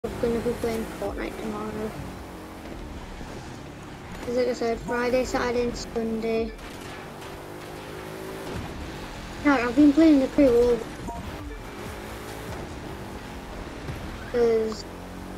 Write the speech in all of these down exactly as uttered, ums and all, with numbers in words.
we're gonna be playing Fortnite tomorrow. Because like I said, Friday, Saturday and Sunday. No, I've been playing the crew all because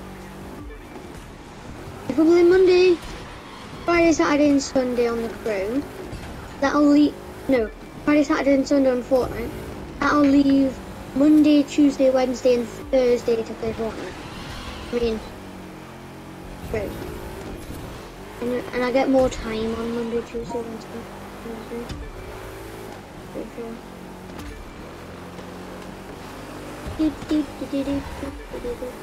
if we're playing Monday, Friday, Saturday and Sunday on the crew, that'll leave, no, Friday, Saturday and Sunday on Fortnite, that'll leave Monday, Tuesday, Wednesday and Thursday to play Fortnite. I mean, crew. And, and I get more time on Monday, Tuesday, Wednesday, Thursday. Pretty sure. Do, do, do, do, do, do, do, do, do.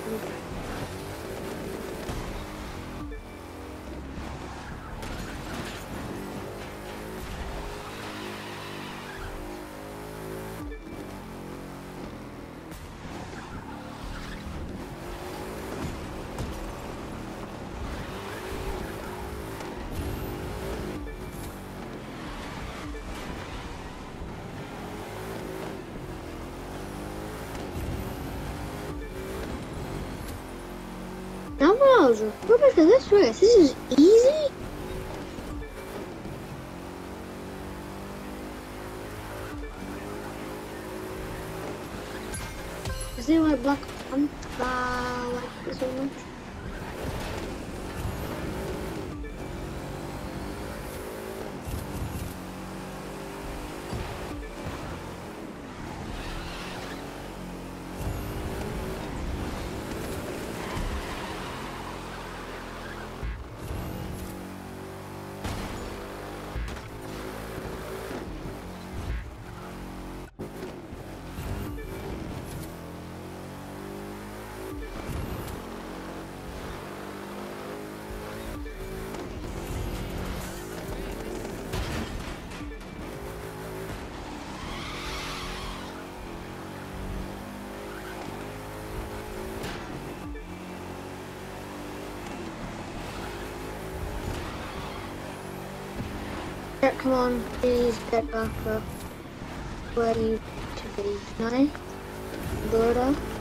Now Bowser, go back to this race. This is easy. Is it why Black Panther like it so much? Come on, please get back up where you to be. Nine, Florida.